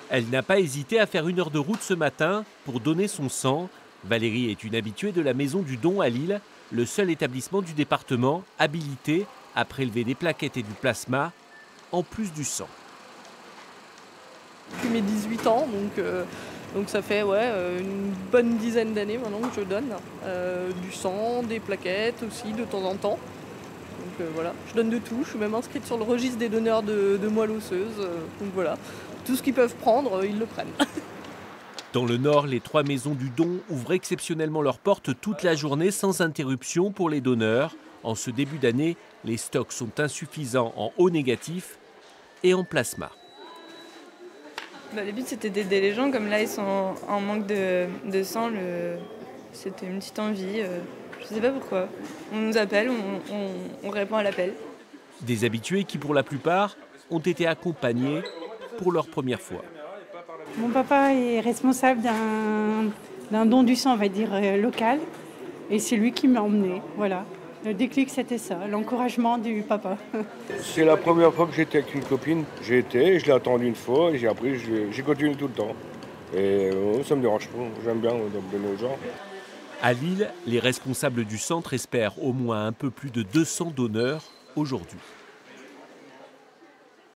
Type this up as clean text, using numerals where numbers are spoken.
Elle n'a pas hésité à faire 1 heure de route ce matin pour donner son sang. Valérie est une habituée de la Maison du Don à Lille, le seul établissement du département habilité à prélever des plaquettes et du plasma, en plus du sang. Depuis mes 18 ans, donc ça fait une bonne dizaine d'années maintenant que je donne du sang, des plaquettes aussi de temps en temps. Donc voilà, je donne de tout, je suis même inscrite sur le registre des donneurs de moelle osseuse. Donc voilà, tout ce qu'ils peuvent prendre, ils le prennent. Dans le Nord, les 3 maisons du don ouvrent exceptionnellement leurs portes toute la journée sans interruption pour les donneurs. En ce début d'année, les stocks sont insuffisants en O négatif et en plasma. Le but c'était d'aider les gens, comme là ils sont en manque de sang, c'était une petite envie, je sais pas pourquoi. On nous appelle, on répond à l'appel. Des habitués qui, pour la plupart, ont été accompagnés pour leur première fois. Mon papa est responsable d'un don du sang, on va dire, local. Et c'est lui qui m'a emmené. Voilà. Le déclic, c'était ça, l'encouragement du papa. C'est la première fois que j'étais avec une copine. J'ai été, je l'ai attendu une fois, et j'ai continué tout le temps. Et ça me dérange pas, j'aime bien donner aux gens. À Lille, les responsables du centre espèrent au moins un peu plus de 200 donneurs aujourd'hui.